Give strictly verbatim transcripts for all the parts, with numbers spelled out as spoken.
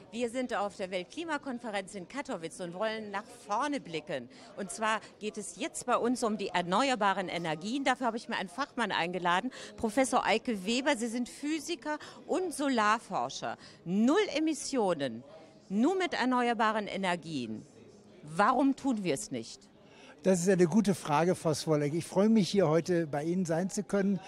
Wir sind auf der Weltklimakonferenz in Katowice und wollen nach vorne blicken. Und zwar geht es jetzt bei uns um die erneuerbaren Energien. Dafür habe ich mir einen Fachmann eingeladen, Professor Eike Weber. Sie sind Physiker und Solarforscher. Null Emissionen, nur mit erneuerbaren Energien. Warum tun wir es nicht? Das ist eine gute Frage, Frau Swolek. Ich freue mich, hier heute bei Ihnen sein zu können.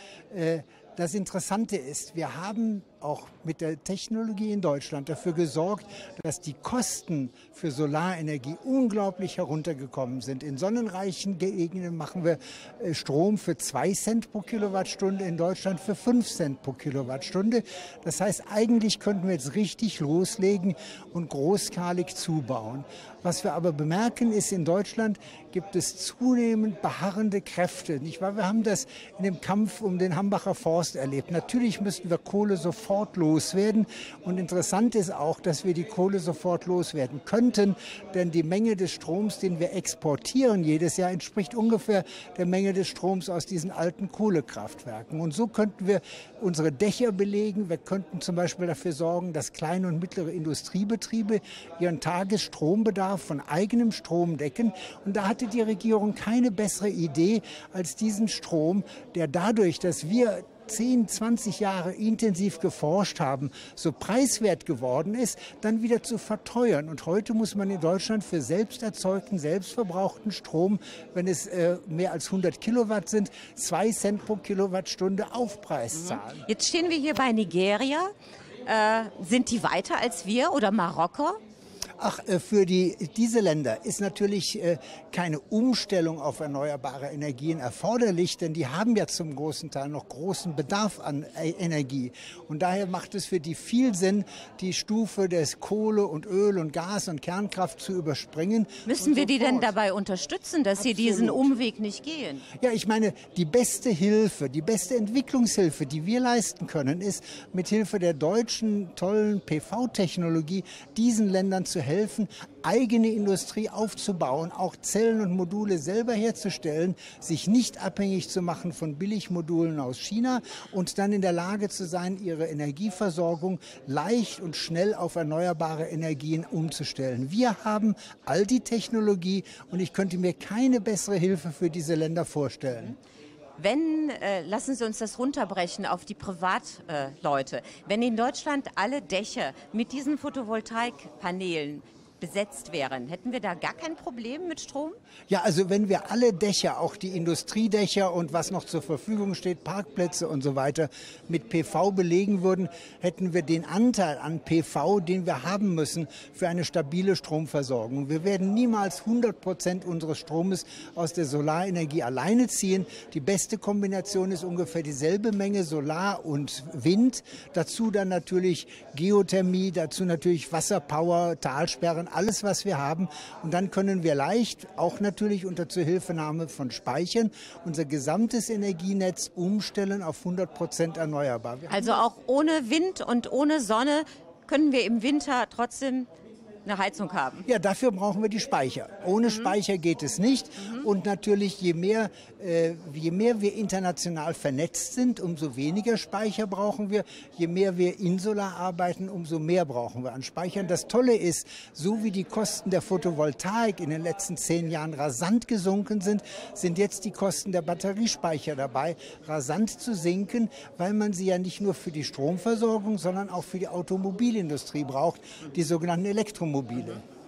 Das Interessante ist, wir haben auch mit der Technologie in Deutschland dafür gesorgt, dass die Kosten für Solarenergie unglaublich heruntergekommen sind. In sonnenreichen Gegenden machen wir Strom für zwei Cent pro Kilowattstunde, in Deutschland für fünf Cent pro Kilowattstunde. Das heißt, eigentlich könnten wir jetzt richtig loslegen und großskalig zubauen. Was wir aber bemerken ist, in Deutschland gibt es zunehmend beharrende Kräfte. Nicht wahr? Wir haben das in dem Kampf um den Hambacher Forst erlebt. Natürlich müssten wir Kohle sofort loswerden. Und interessant ist auch, dass wir die Kohle sofort loswerden könnten, denn die Menge des Stroms, den wir exportieren jedes Jahr, entspricht ungefähr der Menge des Stroms aus diesen alten Kohlekraftwerken. Und so könnten wir unsere Dächer belegen. Wir könnten zum Beispiel dafür sorgen, dass kleine und mittlere Industriebetriebe ihren Tagesstrombedarf von eigenem Strom decken. Und da hatte die Regierung keine bessere Idee als diesen Strom, der dadurch, dass wir zehn, zwanzig Jahre intensiv geforscht haben, so preiswert geworden ist, dann wieder zu verteuern. Und heute muss man in Deutschland für selbst erzeugten, selbstverbrauchten Strom, wenn es äh, mehr als hundert Kilowatt sind, zwei Cent pro Kilowattstunde Aufpreis zahlen. Jetzt stehen wir hier bei Nigeria. Äh, sind die weiter als wir oder Marokko? Ach, für die, diese Länder ist natürlich äh, keine Umstellung auf erneuerbare Energien erforderlich, denn die haben ja zum großen Teil noch großen Bedarf an äh, Energie. Und daher macht es für die viel Sinn, die Stufe des Kohle und Öl und Gas und Kernkraft zu überspringen. Müssen wir die denn dabei unterstützen, dass sie diesen Umweg nicht gehen? Ja, ich meine, die beste Hilfe, die beste Entwicklungshilfe, die wir leisten können, ist mit Hilfe der deutschen tollen P V-Technologie diesen Ländern zu helfen. helfen, eigene Industrie aufzubauen, auch Zellen und Module selber herzustellen, sich nicht abhängig zu machen von Billigmodulen aus China und dann in der Lage zu sein, ihre Energieversorgung leicht und schnell auf erneuerbare Energien umzustellen. Wir haben all die Technologie und ich könnte mir keine bessere Hilfe für diese Länder vorstellen. Wenn, äh, lassen Sie uns das runterbrechen auf die Privatleute, äh, wenn in Deutschland alle Dächer mit diesen Photovoltaikpanelen besetzt wären, hätten wir da gar kein Problem mit Strom? Ja, also wenn wir alle Dächer, auch die Industriedächer und was noch zur Verfügung steht, Parkplätze und so weiter, mit P V belegen würden, hätten wir den Anteil an P V, den wir haben müssen für eine stabile Stromversorgung. Wir werden niemals hundert Prozent unseres Stromes aus der Solarenergie alleine ziehen. Die beste Kombination ist ungefähr dieselbe Menge Solar und Wind. Dazu dann natürlich Geothermie, dazu natürlich Wasserpower, Talsperren, alles, was wir haben. Und dann können wir leicht, auch natürlich unter Zuhilfenahme von Speichern, unser gesamtes Energienetz umstellen auf hundert Prozent erneuerbar. Also auch ohne Wind und ohne Sonne können wir im Winter trotzdem eine Heizung haben? Ja, dafür brauchen wir die Speicher. Ohne mhm. Speicher geht es nicht. Mhm. Und natürlich, je mehr, äh, je mehr wir international vernetzt sind, umso weniger Speicher brauchen wir. Je mehr wir insular arbeiten, umso mehr brauchen wir an Speichern. Das Tolle ist, so wie die Kosten der Photovoltaik in den letzten zehn Jahren rasant gesunken sind, sind jetzt die Kosten der Batteriespeicher dabei, rasant zu sinken, weil man sie ja nicht nur für die Stromversorgung, sondern auch für die Automobilindustrie braucht, die sogenannten Elektromobile.